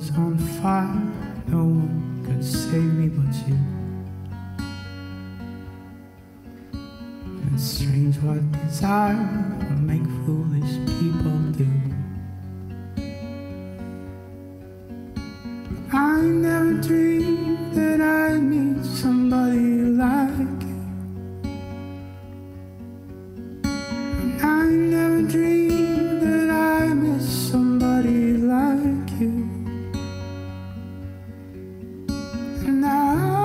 was on fire, no one could save me but you. And it's strange what desire will make foolish people do. I never dreamed that I'd meet somebody like you. And I never dreamed that I'd miss somebody like you. And I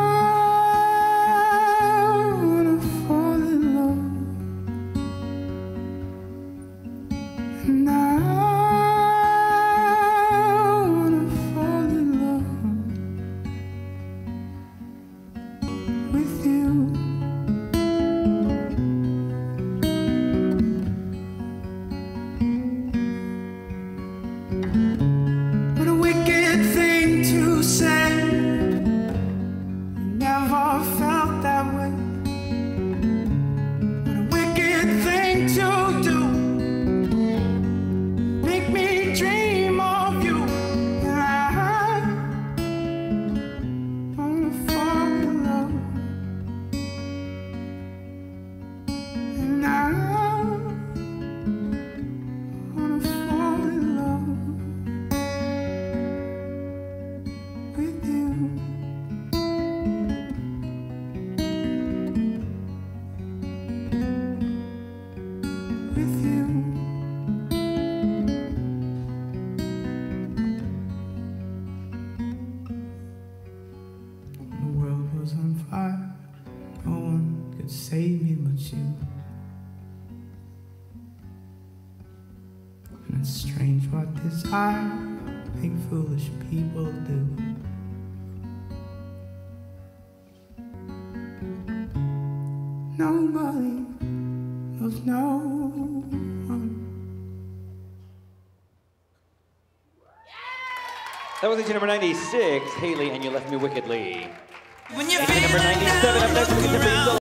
wanna fall in love. And I wanna fall in love with you. What a wicked thing to say. Never felt that way. What a wicked thing to do. Make me dream of you. And I wanna fall in love. And I wanna fall in love with you. With you. The world was on fire, no one could save me but you. And it's strange what desire make foolish people do. Nobody loves no one. That was entry number 96, Haley, and You Left Me Wickedly. When you Entry feel number it 97, up now, next, look we get to around.